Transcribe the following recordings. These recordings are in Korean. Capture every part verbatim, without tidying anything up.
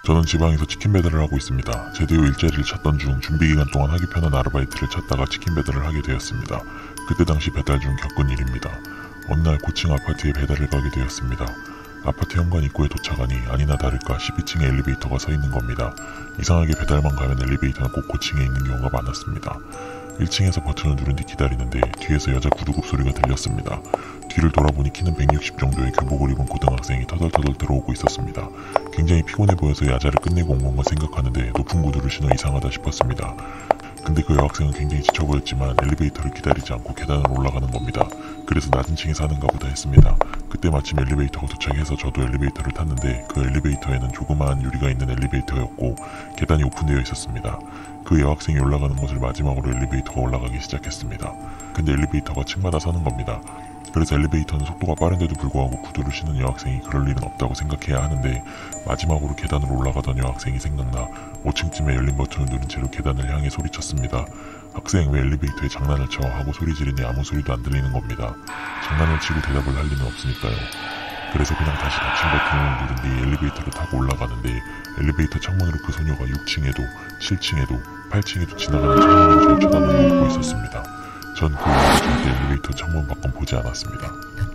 저는 지방에서 치킨 배달을 하고 있습니다. 제대 후 일자리를 찾던 중 준비기간 동안 하기 편한 아르바이트를 찾다가 치킨 배달을 하게 되었습니다. 그때 당시 배달 중 겪은 일입니다. 어느 날 고층 아파트에 배달을 가게 되었습니다. 아파트 현관 입구에 도착하니 아니나 다를까 십이 층에 엘리베이터가 서 있는 겁니다. 이상하게 배달만 가면 엘리베이터는 꼭 고층에 있는 경우가 많았습니다. 일 층에서 버튼을 누른 뒤 기다리는데 뒤에서 여자 구두굽 소리가 들렸습니다. 뒤를 돌아보니 키는 백육십 정도의 교복을 입은 고등학생이 터덜터덜 들어오고 있었습니다. 굉장히 피곤해 보여서 야자를 끝내고 온 건가 생각하는데 높은 구두를 신어 이상하다 싶었습니다. 근데 그 여학생은 굉장히 지쳐 보였지만 엘리베이터를 기다리지 않고 계단을 올라가는 겁니다. 그래서 낮은 층에 사는가 보다 했습니다. 그때 마침 엘리베이터가 도착해서 저도 엘리베이터를 탔는데 그 엘리베이터에는 조그마한 유리가 있는 엘리베이터였고 계단이 오픈되어 있었습니다. 그 여학생이 올라가는 것을 마지막으로 엘리베이터가 올라가기 시작했습니다. 근데 엘리베이터가 층마다 서는 겁니다. 그래서 엘리베이터는 속도가 빠른데도 불구하고 구두를 신은 여학생이 그럴 일은 없다고 생각해야 하는데 마지막으로 계단으로 올라가던 여학생이 생각나 오 층쯤에 열린 버튼을 누른 채로 계단을 향해 소리쳤습니다. 학생 왜 엘리베이터에 장난을 쳐 하고 소리 지르니 아무 소리도 안 들리는 겁니다. 장난을 치고 대답을 할 리는 없으니까요. 그래서 그냥 다시 닫힌 버튼을 누른 뒤 엘리베이터를 타고 올라가는데 엘리베이터 창문으로 그 소녀가 육 층에도 칠 층에도 팔 층에도 지나가는 창문으로 절 쳐다보고 웃고 있었습니다. 전 그 이후 절대 엘리베이터 창문 밖은 보지 않았습니다.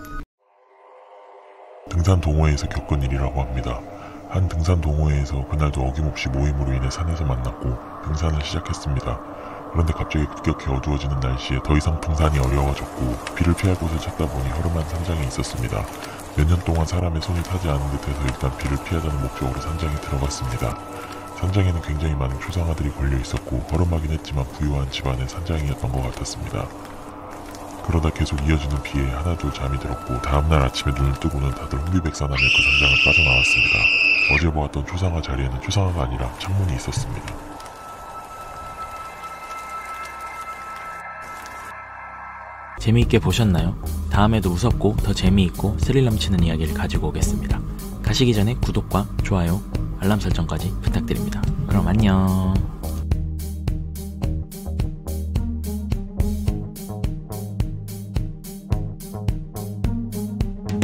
등산 동호회에서 겪은 일이라고 합니다. 한 등산 동호회에서 그날도 어김없이 모임으로 인해 산에서 만났고 등산을 시작했습니다. 그런데 갑자기 급격히 어두워지는 날씨에 더 이상 등산이 어려워졌고 비를 피할 곳을 찾다 보니 허름한 산장에 있었습니다. 몇 년 동안 사람의 손이 타지 않은 듯해서 일단 비를 피하자는 목적으로 산장에 들어갔습니다. 산장에는 굉장히 많은 초상화들이 걸려 있었고 허름하긴 했지만 부유한 집안의 산장이었던 것 같았습니다. 그러다 계속 이어지는 비에 하나둘 잠이 들었고 다음날 아침에 눈을 뜨고는 다들 혼비백산하며 그 산장을 빠져나왔습니다. 어제 보았던 초상화 자리에는 초상화가 아니라 창문이 있었습니다. 재미있게 보셨나요? 다음에도 무섭고 더 재미있고 스릴 넘치는 이야기를 가지고 오겠습니다. 가시기 전에 구독과 좋아요, 알람 설정까지 부탁드립니다. 그럼 안녕.